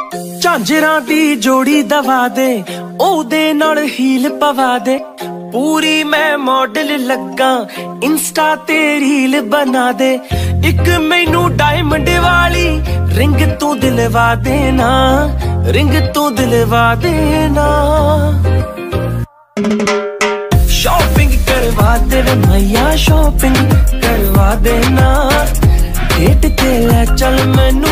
ਝਾਂਜਰਾਂ ਦੀ ਜੋੜੀ ਦਵਾ ਦੇ, ਉਹਦੇ ਨਾਲ ਹੀਲ ਪਵਾ ਦੇ। ਪੂਰੀ ਮੈਂ ਮਾਡਲ ਲੱਗਾ, ਇੰਸਟਾ ਤੇ ਰੀਲ ਬਣਾ ਦੇ। ਇੱਕ ਮੈਨੂੰ ਡਾਇਮੰਡ ਵਾਲੀ ਰਿੰਗ ਤੂੰ ਦਿਲਵਾ ਦੇਣਾ, ਰਿੰਗ ਤੂੰ ਦਿਲਵਾ ਦੇਣਾ। शॉपिंग करवा दे मैया, शॉपिंग करवा देना। डेट ते ले चल मैनू